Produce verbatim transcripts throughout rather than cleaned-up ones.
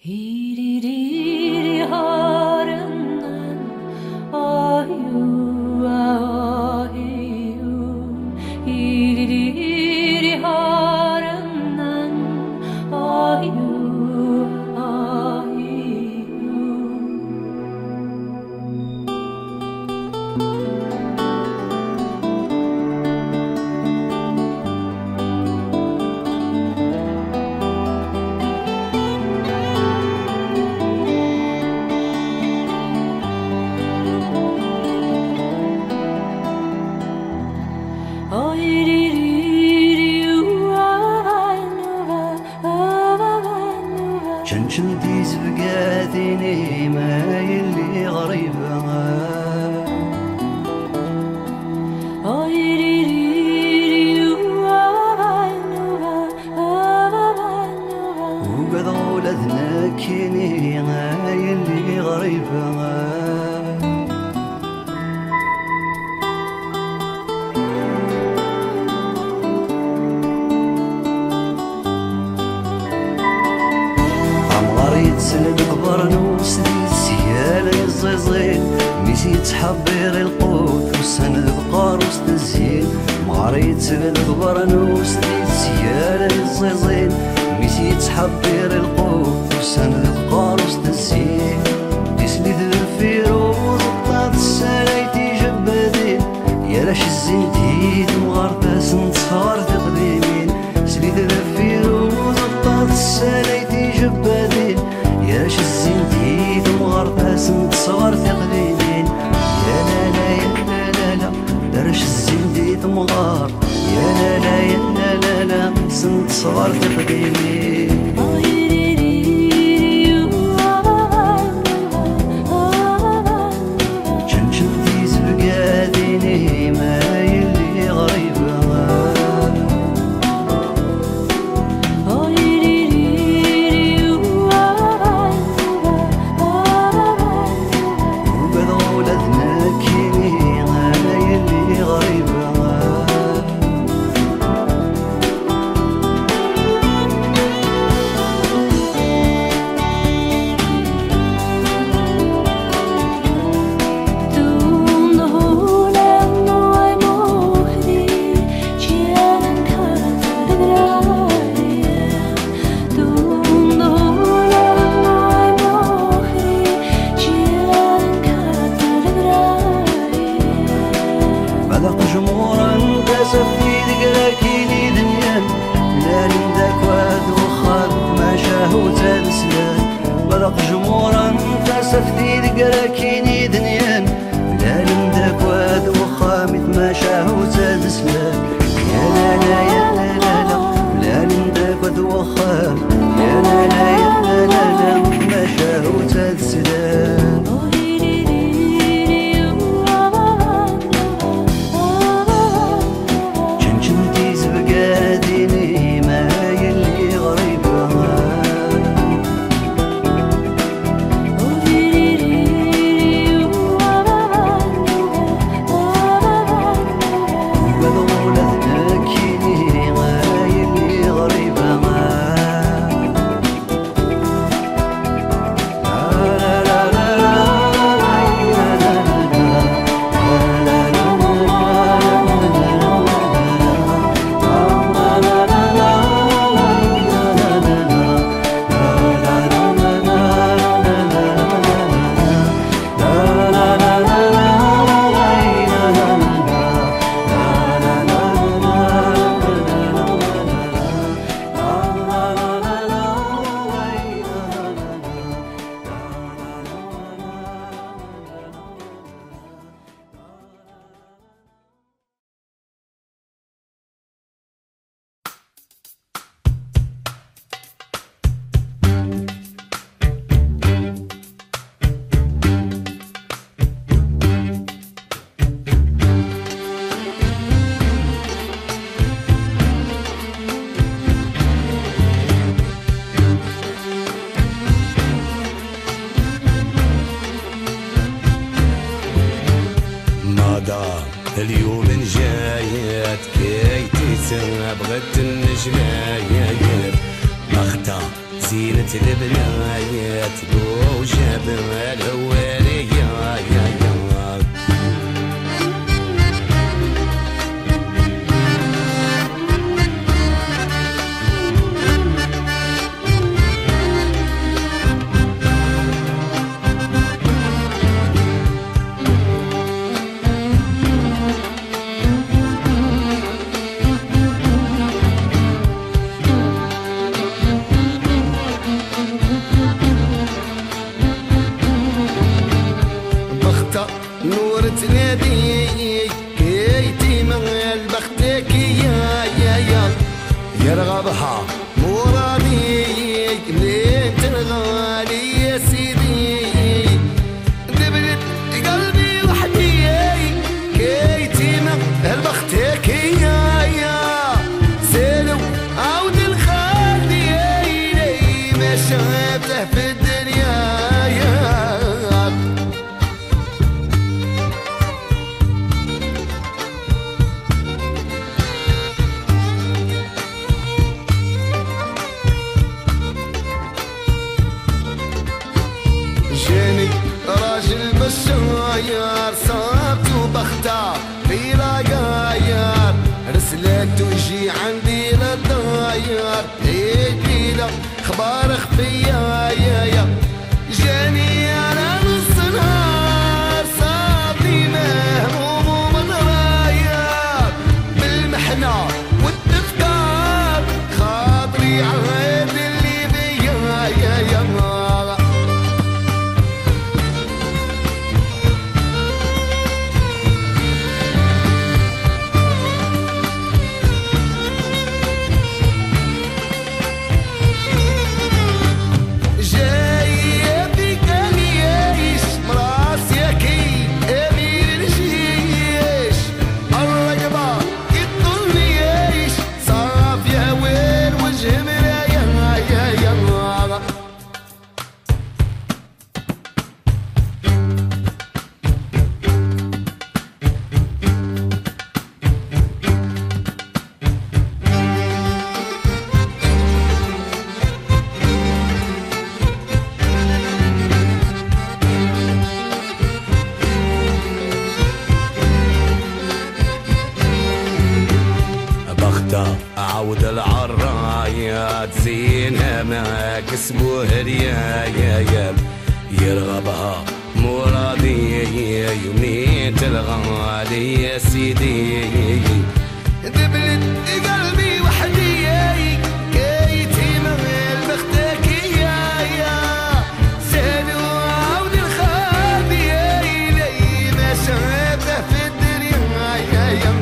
Hiriri harından ayu ayu Hiriri harından ayu ayu شنشن ديز بقاديني ما يلي غريبة وقد ولدنا كيني ما يلي غريبة سند كبر نوسدي السيالة يزيزين ميسي تحبير القوت والسند بقاروس تزين مغاريت سند كبر نوسدي السيالة يزيزين ميسي تحبير القوت والسند بقاروس تزين ديسلي ذفيروز طات السلايتي جبادين يا لاش الزين تيد مغارباس نتصفار تقديمين سلي ذفيروز طات السلايتي جبادين ياش الزين تيد مغرباس نتصغر تقليدين يا لا لا يا لا لا لا درش الزين تيد مغار يا لا لا يا لا لا لا سنتصغر تقليدين شنشن تيز بقاديني ما يلي غريبة جمهورا تسفي ذكراكيني دنيان لا لندك واد وخاد ما شاهو تنسلان بلق جمهورا تسفي ذكراكيني دنيان لا لندك واد وخامت ما شاهو تنسلان يا لا لا يا لا لا لا لا لندك واد وخام يا لا لا يا لا لا لا ما شاهو تنسلان اليوم جايات كي تبغت النجمة يا بغتا زين جات البنايات لو جاب الهواري يا يا يا نور تنادي كيتي من البختك يا يا يا يرغبها مرادي منين تنغالي يا سيدي دبلت قلبي وحدي كيتي من البختك يا يا سالو عود الخالدي ما شافته في الدنيا يا جاني راجل بالشاير صابته بختار في رقاير رسلته يجي عندي للداير يجي له اخبار خفيه يا يا جاني على نص نهار صابني مهموم ومضراير بالمحنه والتفكار خاطري عهد اللي بيا يا يا عود العرايات زينها ما كسبوه ريايا يرغبها مرادي يومين الغالي يا سيدي دبلت قلبي وحدي كيتي من البختك يا يا سالو عود الخابي لي ما شافه في الدنيا يا يا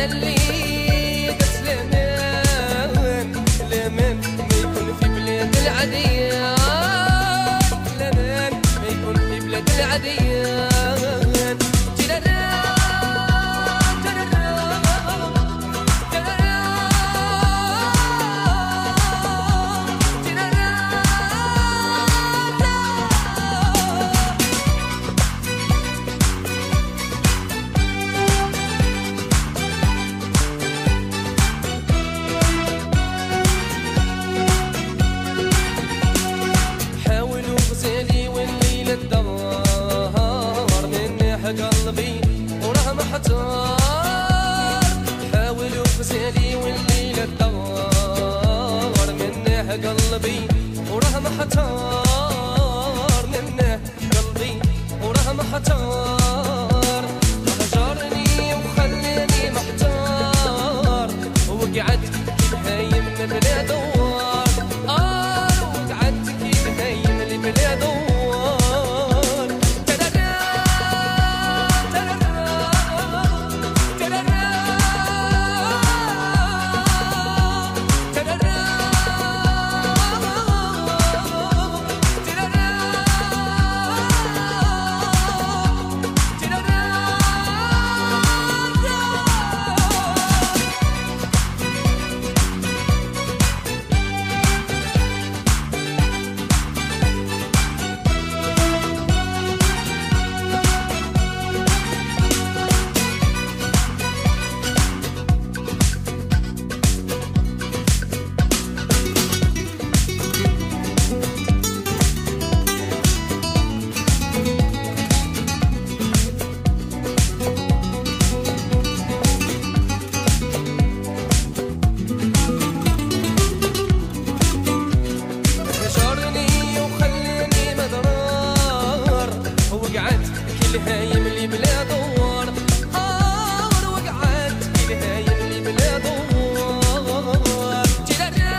انا اللي درت الامان الامان ما يكون في بلاد العاديه الامان ما يكون في بلاد العاديه قلبي وراه محتار حاولوا غزالي والليلة تدور منه قلبي وراه محتار منه قلبي وراه محتار هجرني وخلاني محتار وقعدت كي هايم بلا دوار اه وقعدت كي هايم بلا دوار هايم لي بلا دوار آه وقعدت كي هايم لي بلا دوار تيرارا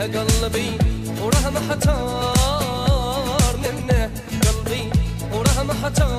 قلبي وراه محتار منه قلبي وراه محتار